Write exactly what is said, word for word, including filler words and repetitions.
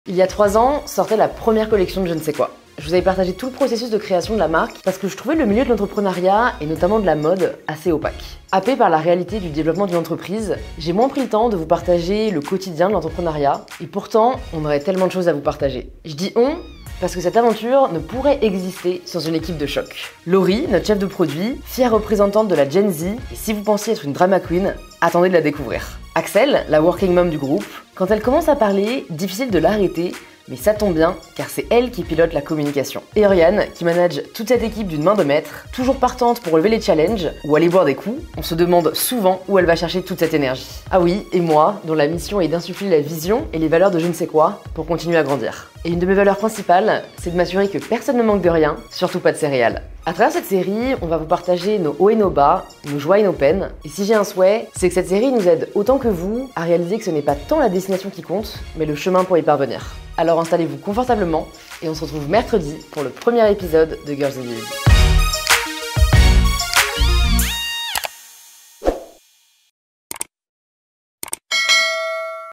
Il y a trois ans, sortait la première collection de je ne sais quoi. Je vous avais partagé tout le processus de création de la marque parce que je trouvais le milieu de l'entrepreneuriat, et notamment de la mode, assez opaque. Happé par la réalité du développement d'une entreprise, j'ai moins pris le temps de vous partager le quotidien de l'entrepreneuriat, et pourtant, on aurait tellement de choses à vous partager. Je dis on parce que cette aventure ne pourrait exister sans une équipe de choc. Laurie, notre chef de produit, fière représentante de la Gen Z, et si vous pensiez être une drama queen, attendez de la découvrir. Axel, la working mom du groupe, quand elle commence à parler, difficile de l'arrêter, mais ça tombe bien, car c'est elle qui pilote la communication. Et Oriane, qui manage toute cette équipe d'une main de maître, toujours partante pour relever les challenges ou aller boire des coups, on se demande souvent où elle va chercher toute cette énergie. Ah oui, et moi, dont la mission est d'insuffler la vision et les valeurs de je ne sais quoi pour continuer à grandir. Et une de mes valeurs principales, c'est de m'assurer que personne ne manque de rien, surtout pas de céréales. À travers cette série, on va vous partager nos hauts et nos bas, nos joies et nos peines. Et si j'ai un souhait, c'est que cette série nous aide autant que vous à réaliser que ce n'est pas tant la destination qui compte, mais le chemin pour y parvenir. Alors installez-vous confortablement et on se retrouve mercredi pour le premier épisode de Girls in Biz.